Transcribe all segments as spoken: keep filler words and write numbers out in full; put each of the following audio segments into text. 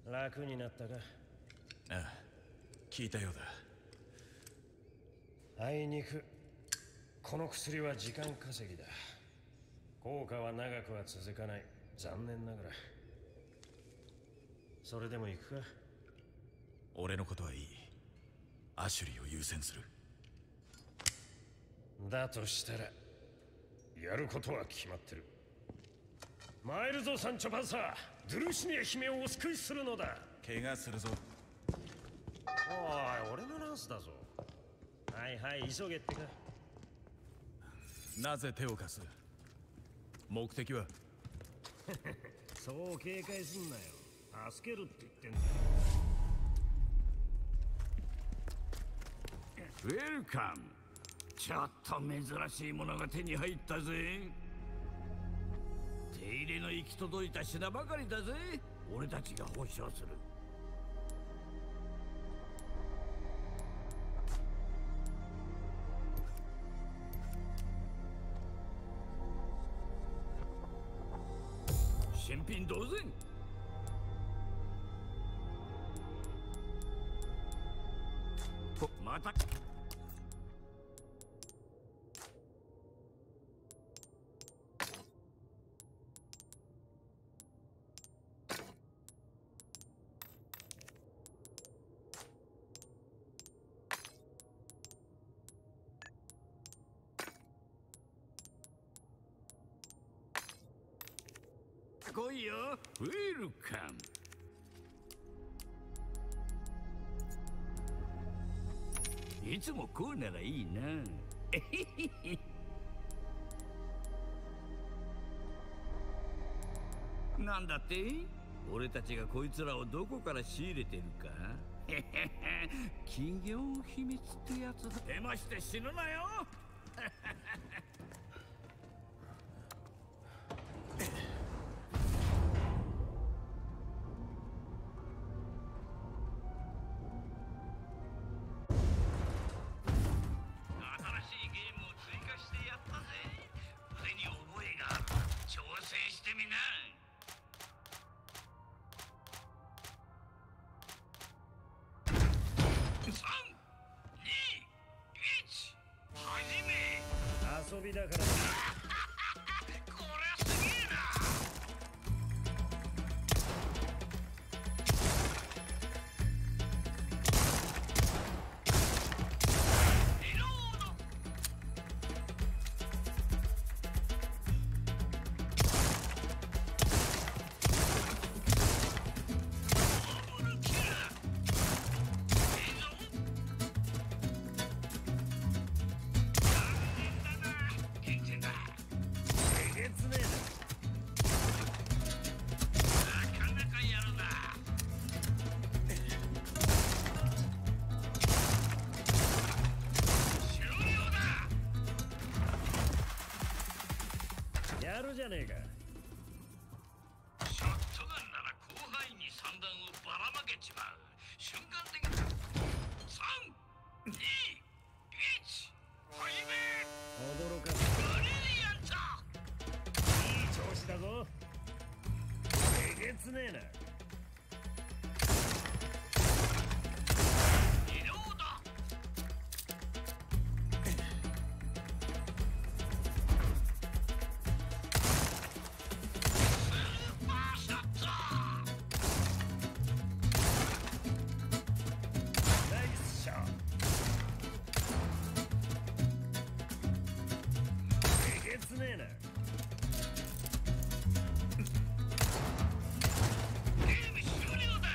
楽になったか？ ああ、聞いたようだ。 あいにくこの薬は時間稼ぎだ。効果は長くは続かない。残念ながら。それでも行くか？ 俺のことはいい。アシュリーを優先する。 だとしたらやることは決まってる。参るぞサンチョパンサー。ドゥルシニア姫をお救いするのだ。 怪我するぞ。 おい、俺のランスだぞ。はいはい、急げってか。 なぜ手を貸す？目的は？ そう警戒すんなよ。助けるって言ってんだよ。 ウェルカム。ちょっと珍しいものが手に入ったぜ。手入れの行き届いた品ばかりだぜ。俺たちが保証する。新品同然。また来いよ。ウェルカム。いつもこうならいいな。なんだって？俺たちがこいつらをどこから仕入れてるか？企業秘密ってやつだ。手まして死ぬなよ。 遊びだから。 こりゃすげえな。リロード。ダブルキル。いいぞ。 えげつねえな。 なかなかやるな。終了だ。 やるじゃねえか。 ショットガンなら広範囲に散弾をばらまけちまう。瞬間的な。さん、に、いち、始め。 驚かす。 ブリリアント。 いい調子だぞ。えげつねえな。 リロード。スーパーショット。 ナイスショット。えげつねえな。 ゲーム終了だ。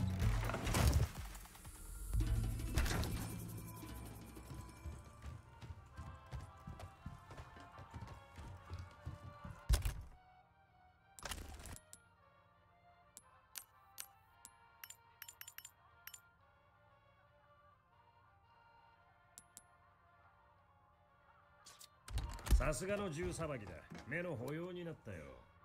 さすがの銃さばきだ。目の保養になったよ。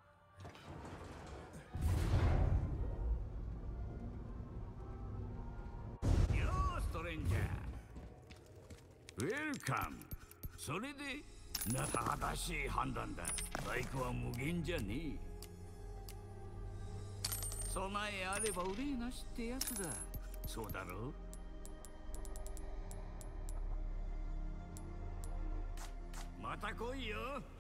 よーストレンジャー。ウェルカム。それでな正しい判断だ。バイクは無限じゃねえ。 備えあれば憂いなしってやつだ。そうだろう。また来いよ。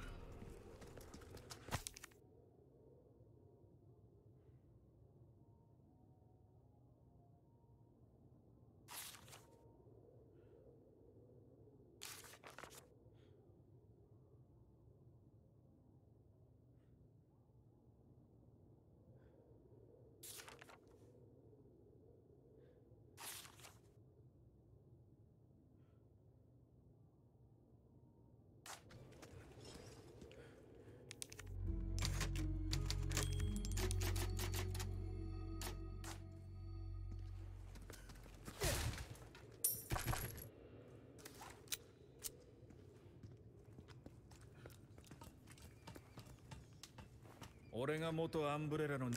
俺が元アンブレラの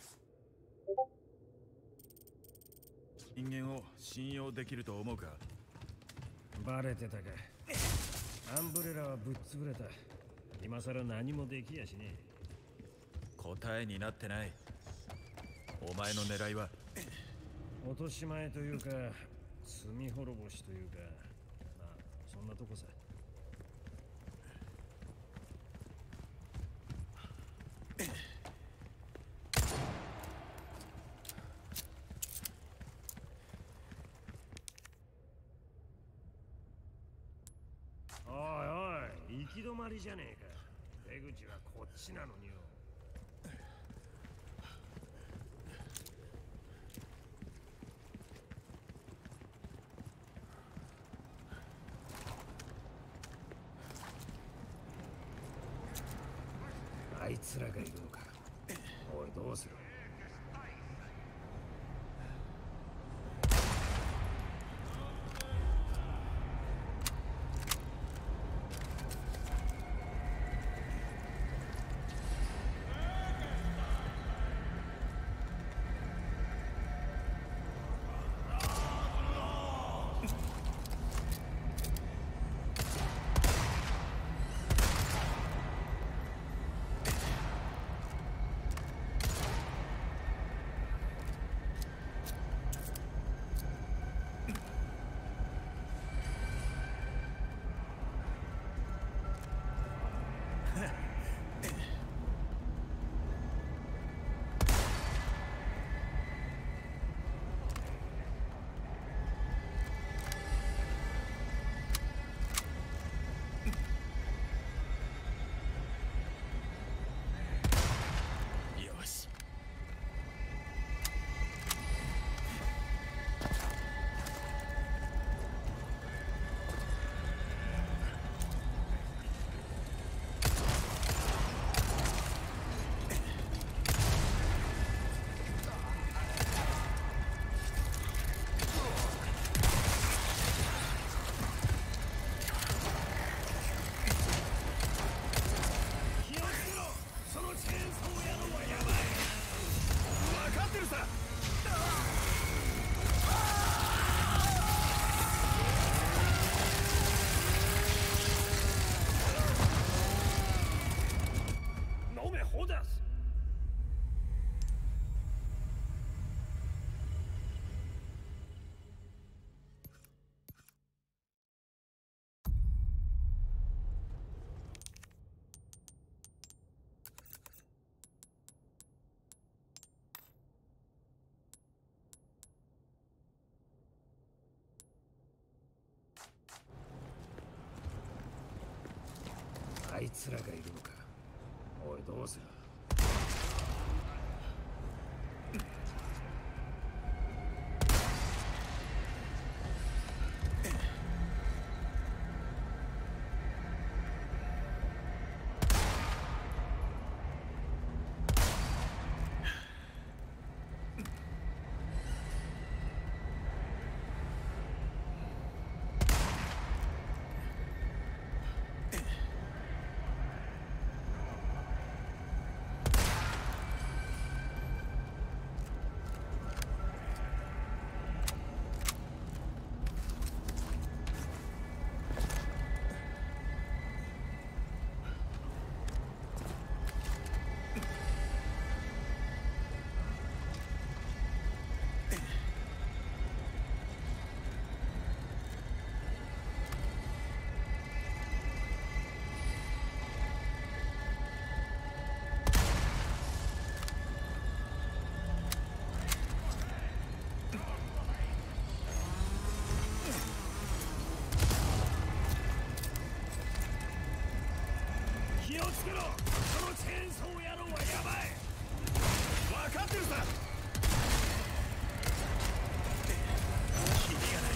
人間を信用できると思うか？ バレてたか。アンブレラはぶっ潰れた。今さら何もできやしねえ。 答えになってない。お前の狙いは？ 落とし前というか罪滅ぼしというか、まあそんなとこさ。おいおい、行き止まりじゃねえか。出口はこっちなのによ。あいつらがいるのか。おい、どうする？あいつらがいるのか。おい、どうする？ さ。キリがない。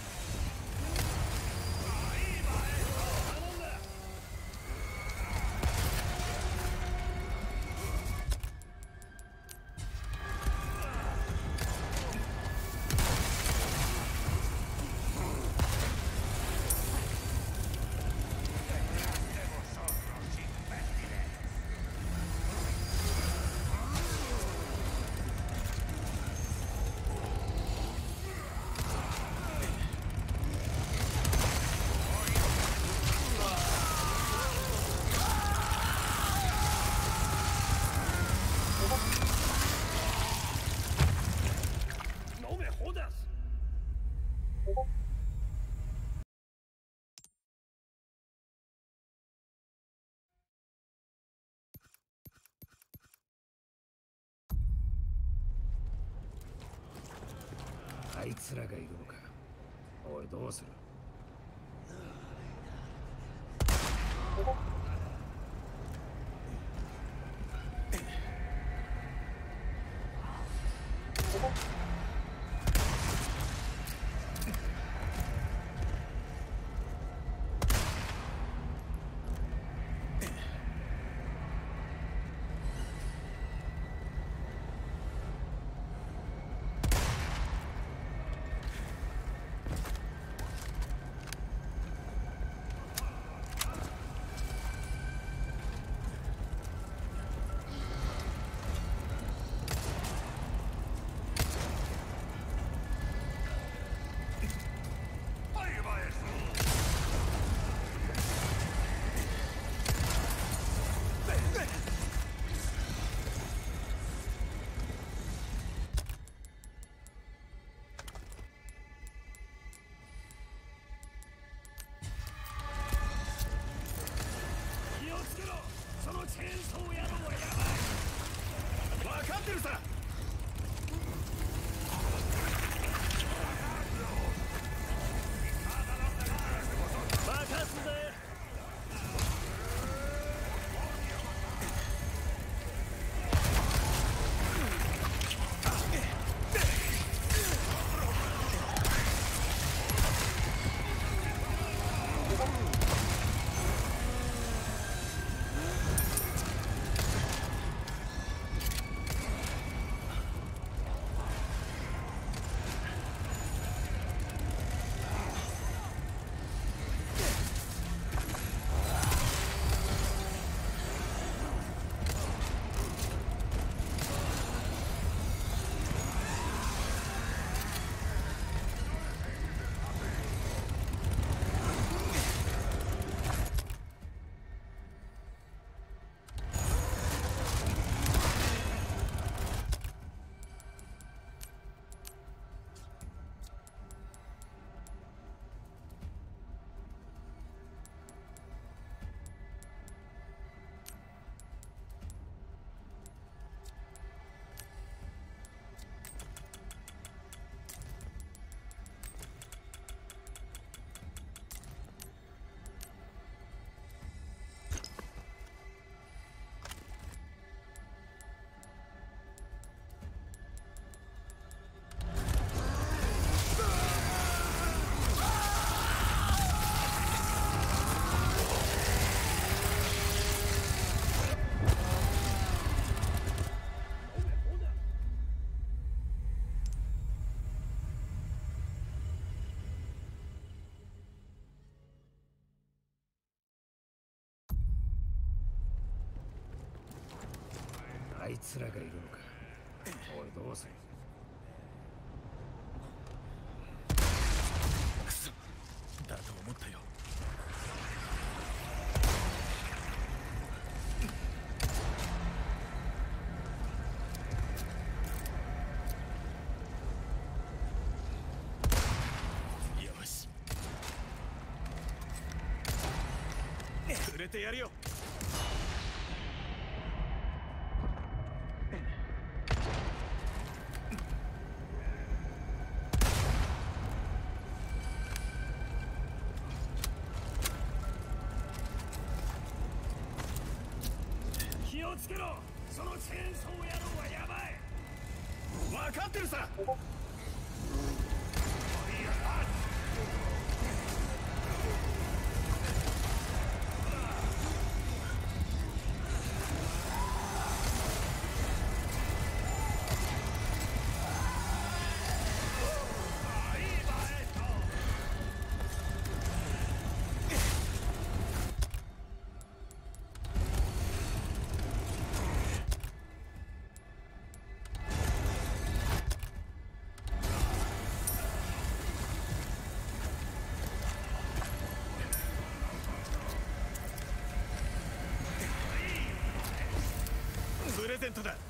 あいつらがいるのか。おい、どうする。チェーンソー野郎はやばい。分かってるさ。任すぜ。あいつらがいるのか。おい、どうする。 くそ、だと思ったよ。よし、くれてやるよ。 気をつけろ。そのチェーンソー野郎はやばい。 分かってるさ。プレゼントだ。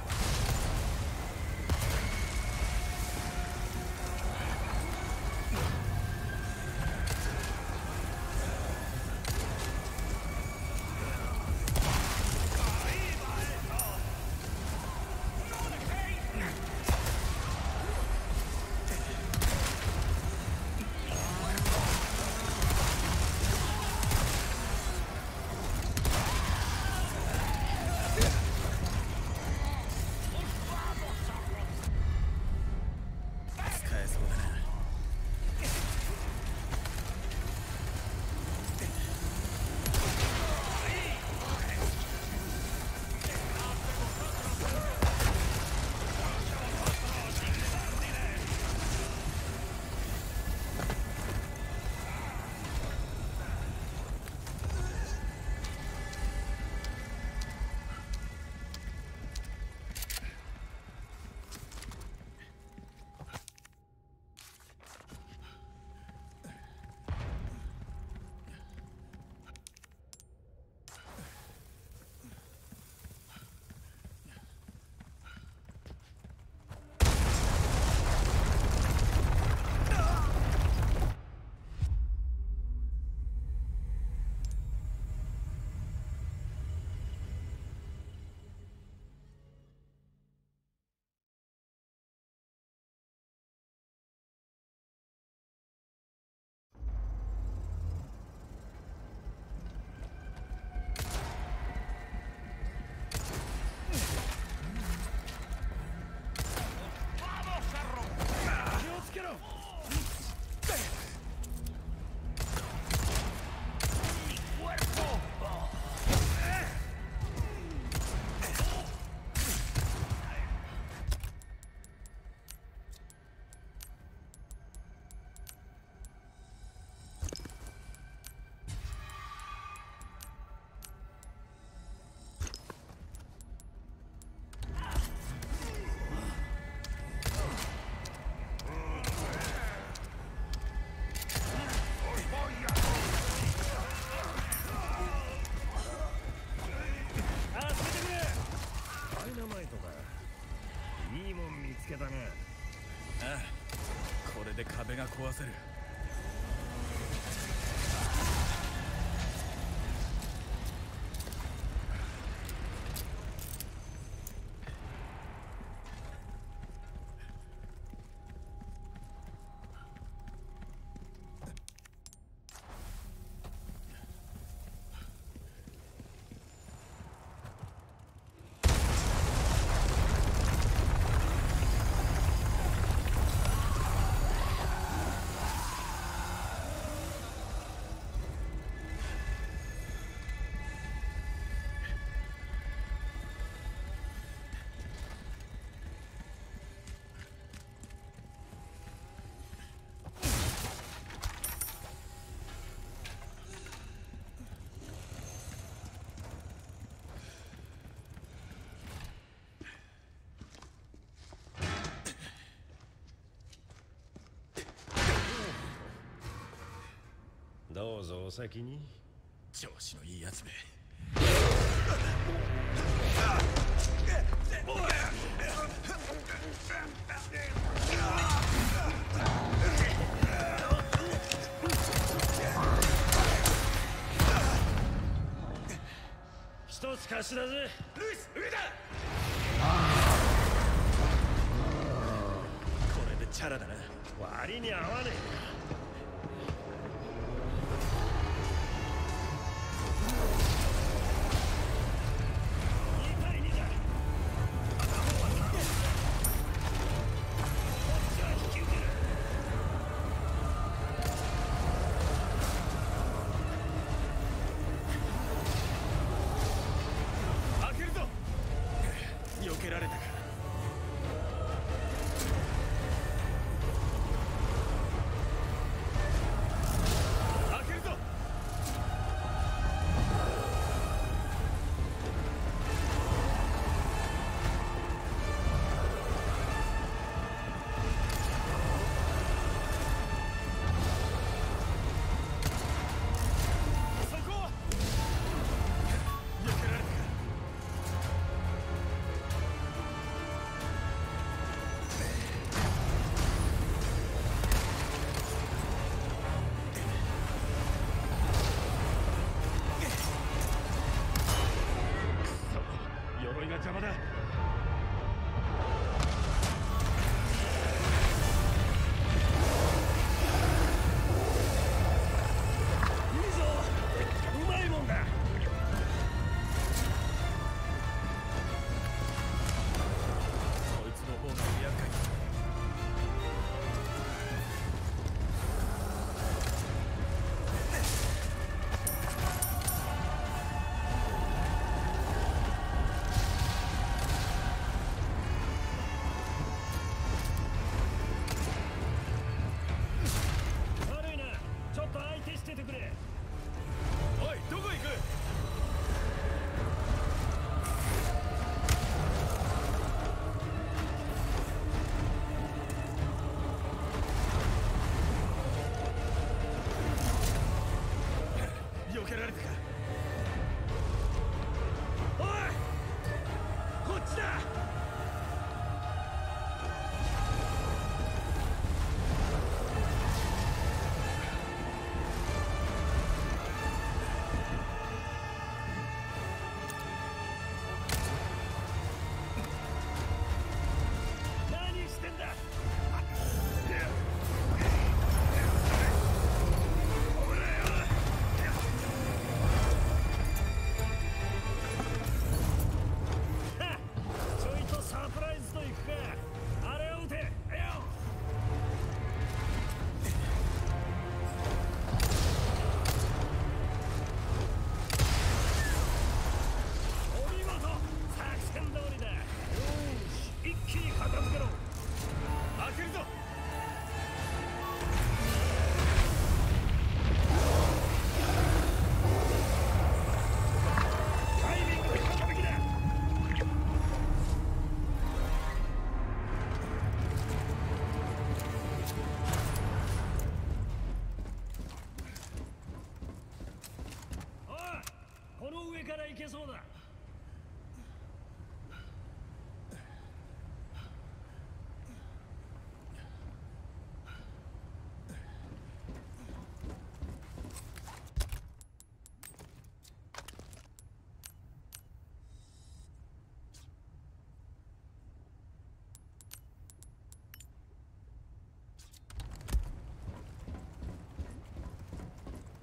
壁が壊せる。 どうぞお先に。 調子のいいやつめ。 一つ貸しだぜ。 ルイス、上だ。これでチャラだな。 割に合わねえ。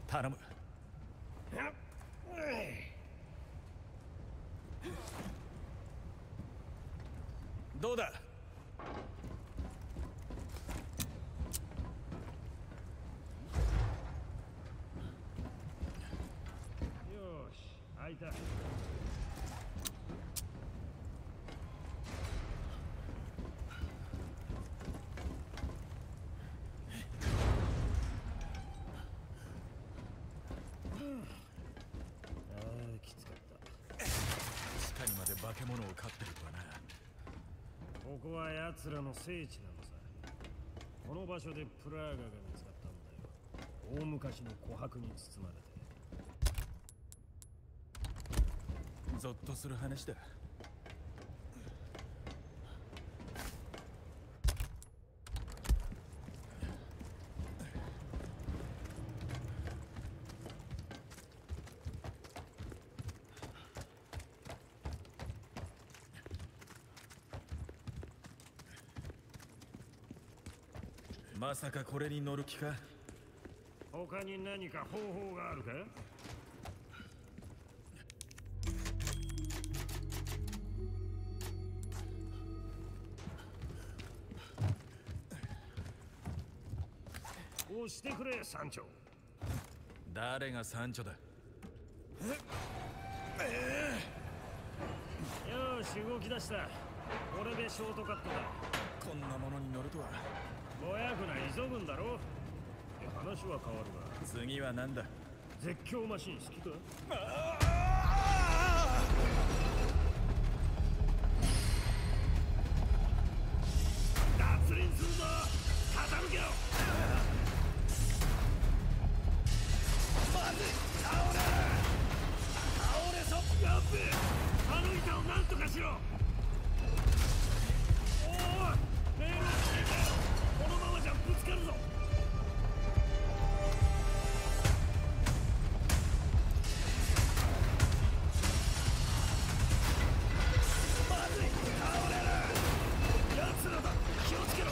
頼む。どうだ。 よし、開いた。 地下にまで化け物を飼ってるとはな。 ここは奴らの聖地なのさ。この場所でプラーガが見つかったんだよ。大昔の琥珀に包まれて。 ゾッとする話だ。まさかこれに乗る気か？ 他に何か方法があるか？押してくれ、山頂。 誰がサンチョだ？ よし、動き出した。これでショートカットだ。 こんなものに乗るとは。 ぼやくな急ぐんだろ。いや、話は変わるが。 次は何だ？ 絶叫マシン好きか？脱輪するぞ。傾けろ。まずい、倒れる。倒れそ。やっべえ、あの板をなんとかしろ。おい、レールがついたよ。このままじゃぶつかるぞ。まずい、倒れる。奴らだ、気をつけろ。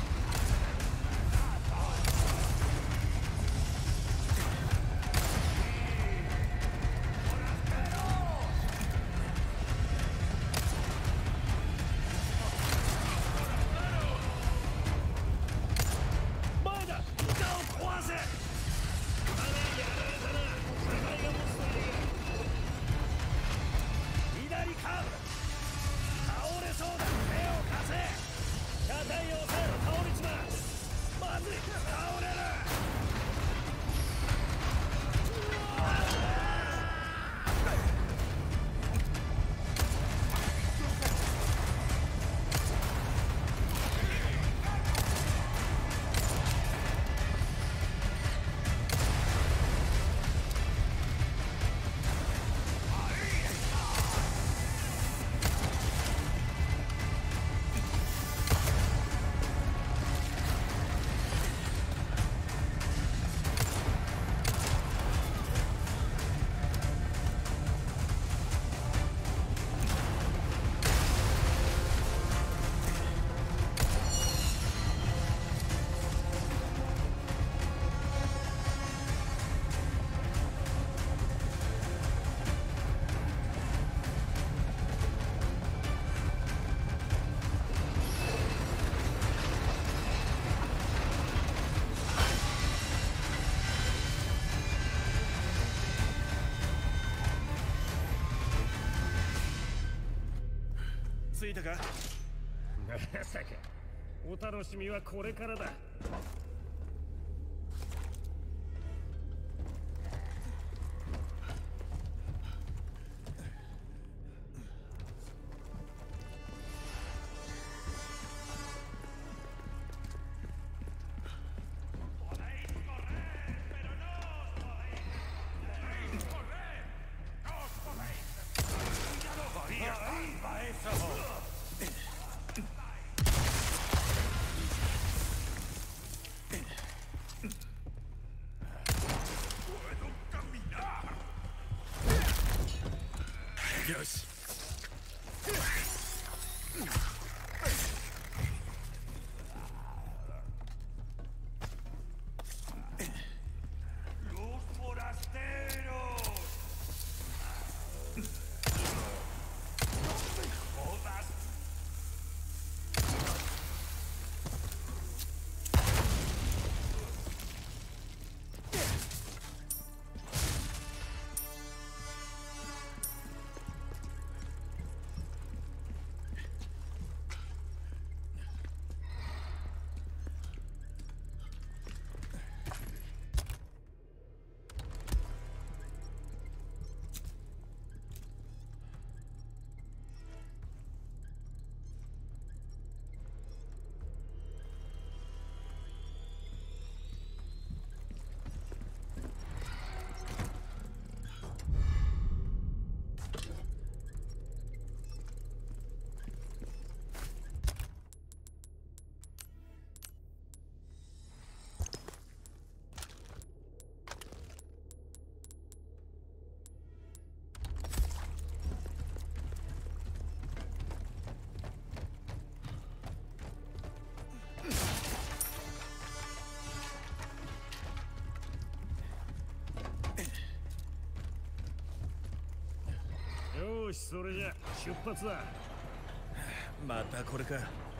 着いたか？ まさか、お楽しみはこれからだ。 それじゃ出発だ。 またこれか。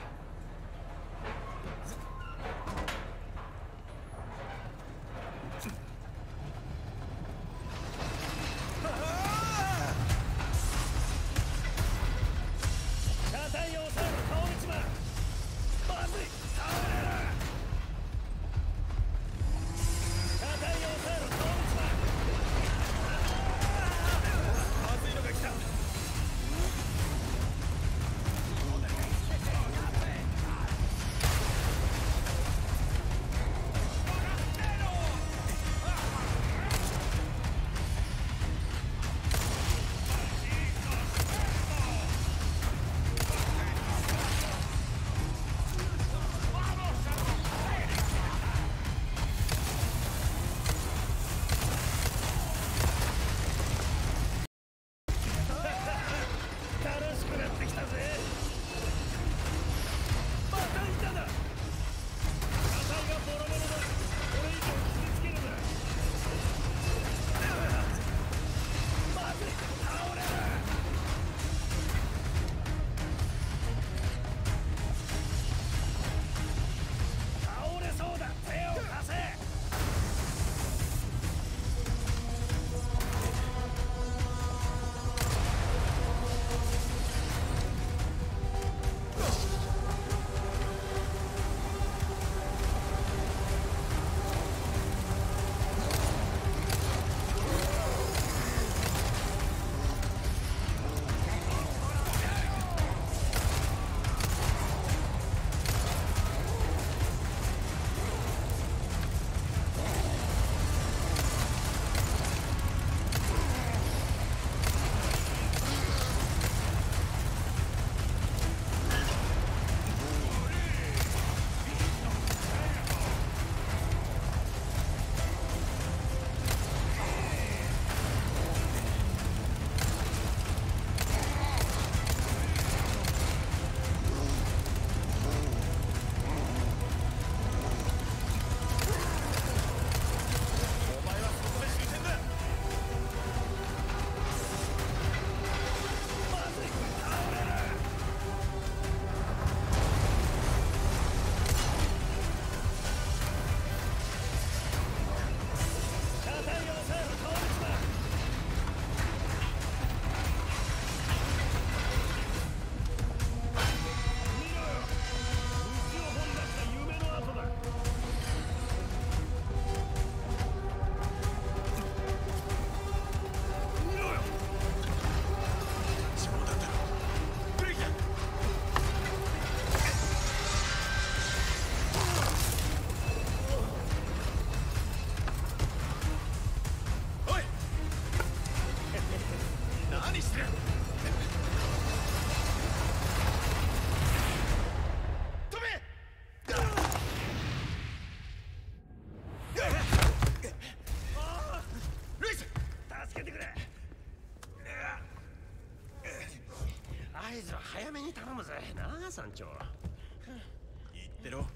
早めに頼むぜなあ山頂。 言ってろ。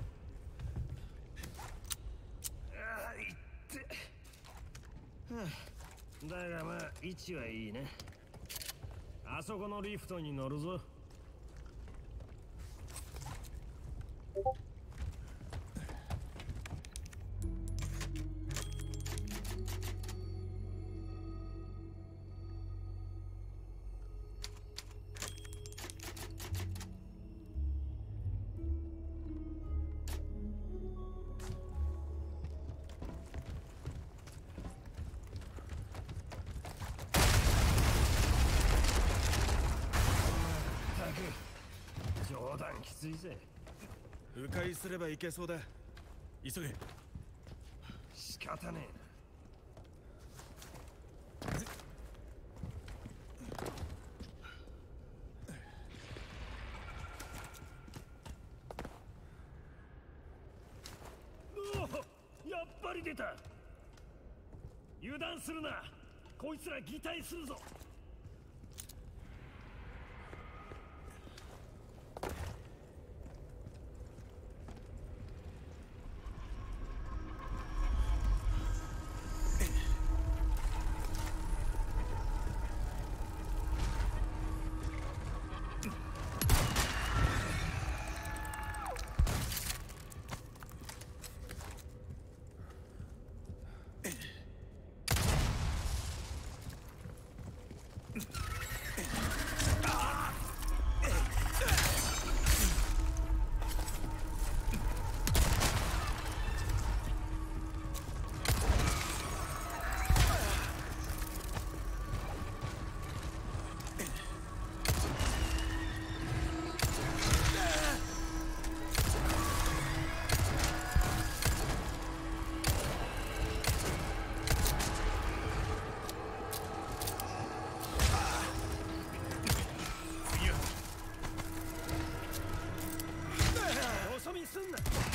ああいって、はあ、だがまあ位置はいいね。あそこのリフトに乗るぞ。冗談きついぜ。 迂回すればいけそうだ。急げ。 仕方ねえな。おお、やっぱり出た。油断するな。こいつら擬態するぞ。 すんな。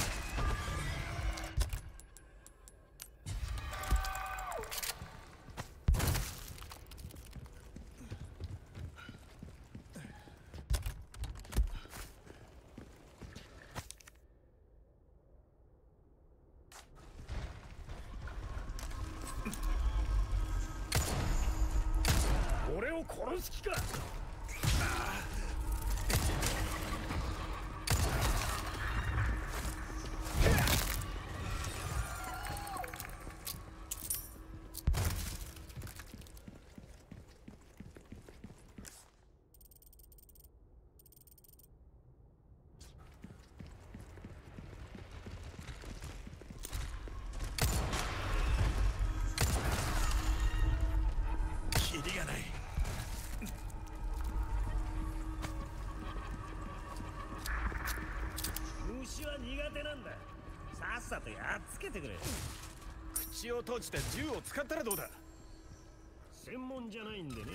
俺を殺す気か。 キリがない。 虫は苦手なんだ。さっさとやっつけてくれ。 口を閉じて銃を使ったらどうだ。 専門じゃないんでね。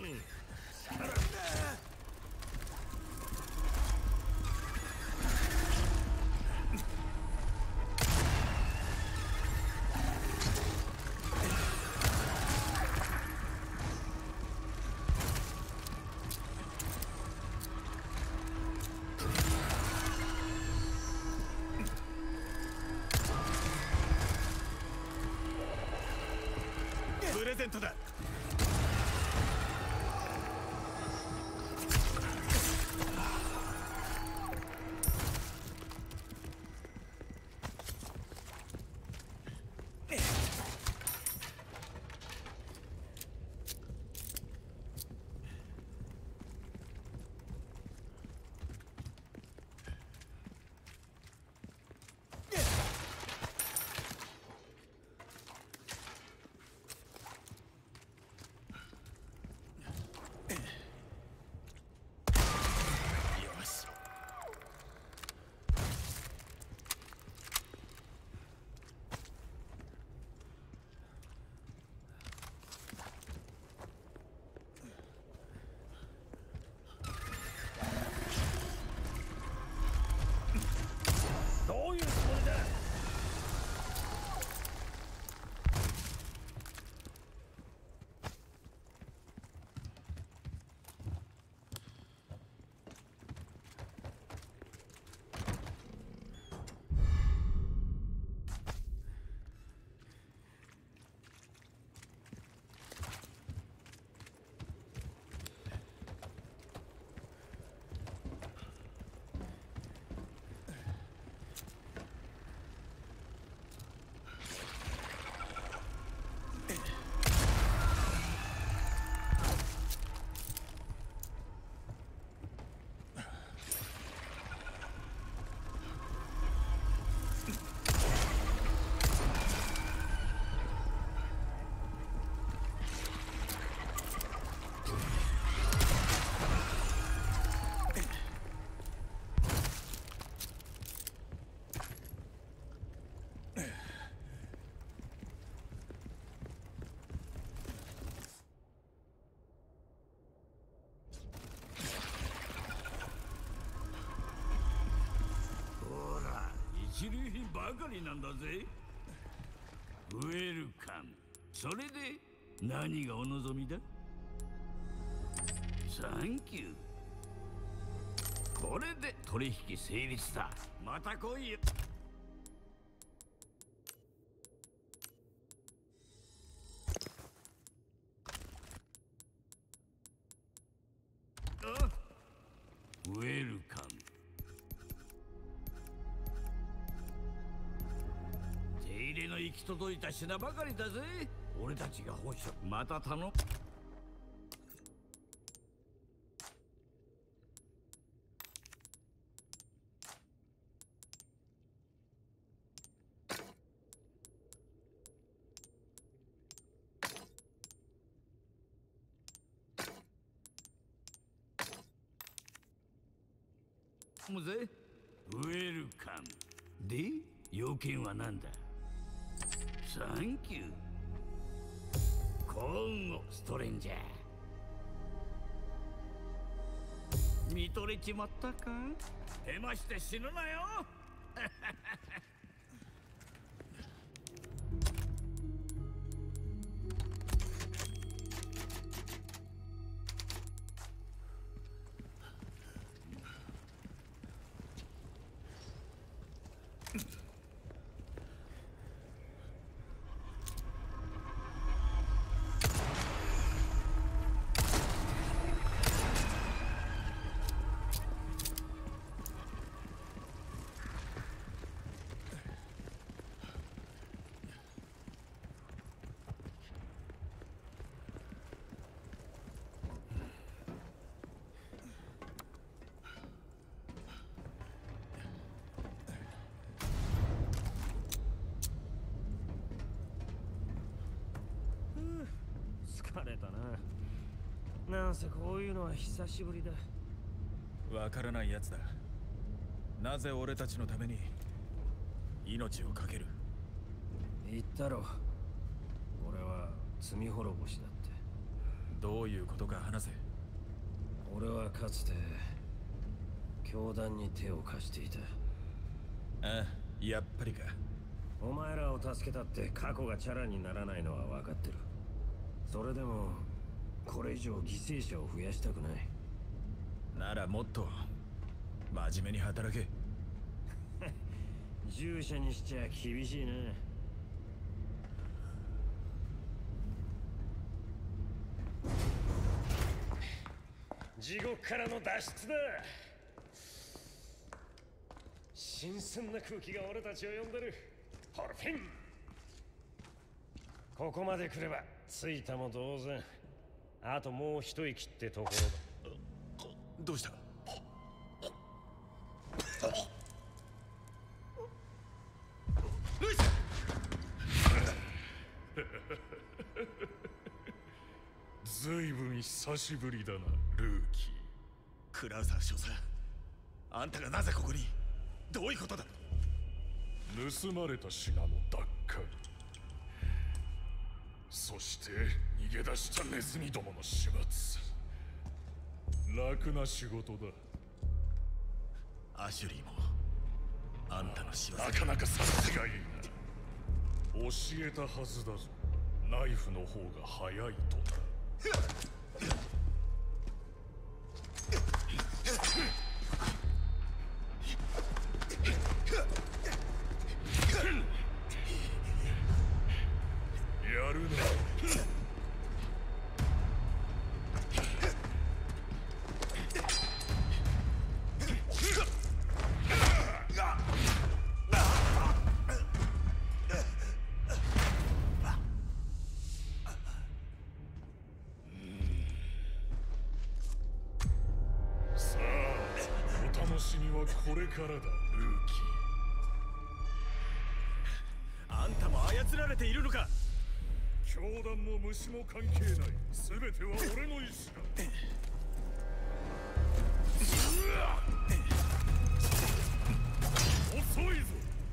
プレゼントだ。 どういうつもりだ。 一流品ばかりなんだぜ。ウェルカム。それで何がお望みだ。サンキュー。これで取引成立だ。また来いよ。あ、ウェルカム。手入れの行き届いた品ばかりだぜ。俺たちが欲しい。また頼む。もぜ、ウェルカム。で、要件は何だ。サンキュー。幸運をストレンジャー。見とれちまったか。手まして死ぬなよ。 疲れたな。なんせこういうのは久しぶりだ。 わからないやつだ。なぜ俺たちのために命を懸ける？ 言ったろ。俺は罪滅ぼしだって。 どういうことか話せ。 俺はかつて教団に手を貸していた。 ああ、やっぱりか。 お前らを助けたって過去がチャラにならないのは分かってる。それでもこれ以上犠牲者を増やしたくない。 ならもっと真面目に働け。 従者にしちゃ厳しいな。地獄からの脱出だ。新鮮な空気が俺たちを呼んでる。ホルフィン、ここまで来れば着いたも同然。あともう一息ってところだ。 どうした？ルイス！ ずいぶん久しぶりだな、ルーキー。 クラウザー少佐、あんたがなぜここに？どういうことだ？ 盗まれた品の奪還、そして逃げ出したネズミどもの始末。楽な仕事だ。 アシュリーもあんたの仕業。 なかなか察しがいいな。教えたはずだぞ、ナイフの方が早いとな。やるな。さあ、お楽しみはこれからだ、ルーキー。 あんたも操られているのか？ 教団も虫も関係ない。全ては俺の意志だ。遅いぞ。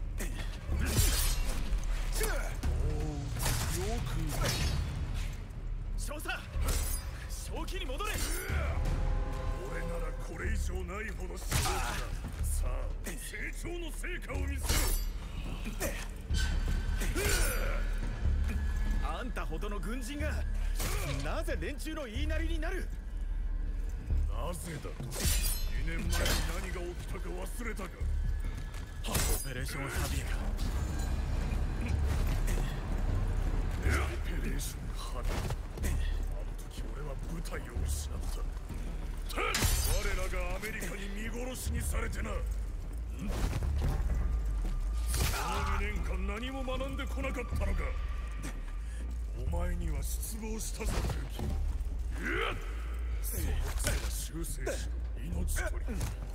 おう、よく。 少佐、正気に戻れ。 俺ならこれ以上ないほど正気だ。さあ、成長の成果を見せろ。 あんたほどの軍人がなぜ連中の言いなりになる？ なぜだと？にねんまえに何が起きたか忘れたか？ オペレーションハビエか。 オペレーションハビエ。あの時俺は部隊を失った。我らがアメリカに見殺しにされてな。このにねんかん何も学んでこなかったのか。お前には失望したぞ、ルーキー。その癖は修正しろ、命取り。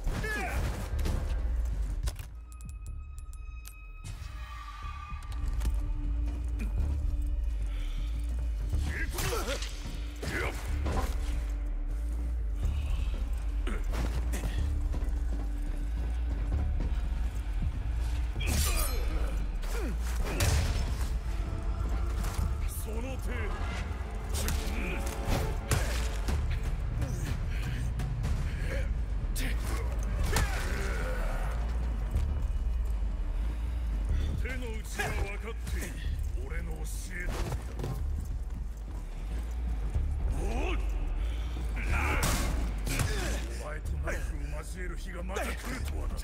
その程度。 のうちは分かっている。俺の教え通りだ。おい、お前とナイフを交える日がまた来るとはな。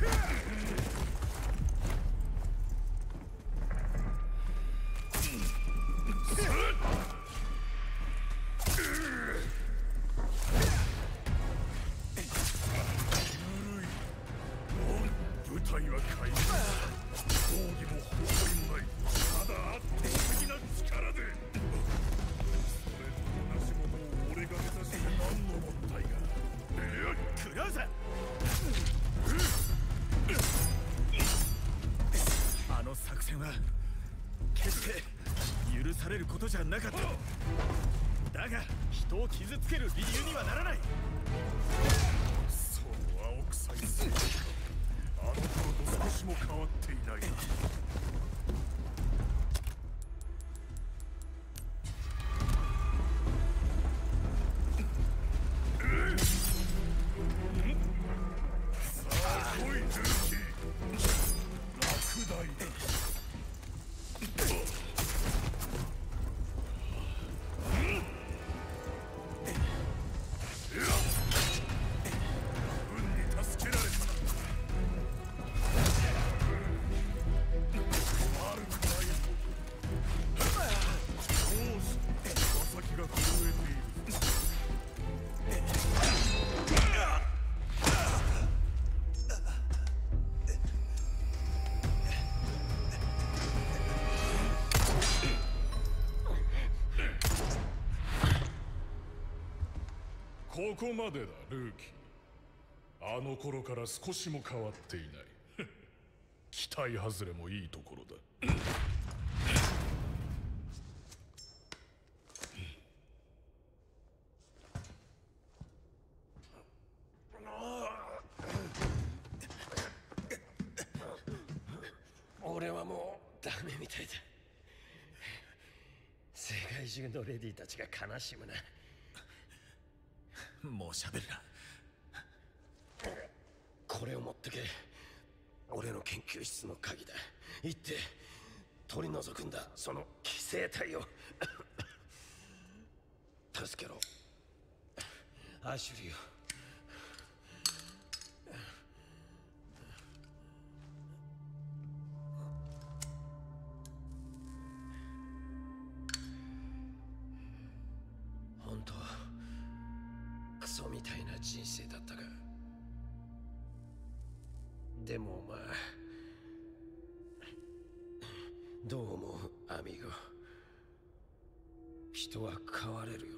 部隊は壊滅。防御も砲台もない。ただ圧倒的な力で。それと同じものを俺が目指して何の問題が。 クラウザあの作戦は決して許されることじゃなかった。だが人を傷つける理由にはならない。 その青臭い姿があの頃と少しも変わっていないな。さあ来いルーキー。落第だ。ここまでだルーキー。あの頃から少しも変わっていない。期待外れもいいところだ。 俺はもうダメみたいだ。世界中のレディたちが悲しむな。 もう喋るな。 これを持ってけ。俺の研究室の鍵だ。行って取り除くんだ、その寄生体を。助けろアシュリーを。本当クソみたいな人生だったが、でもまあどう思うアミーゴ。人は変われるよ。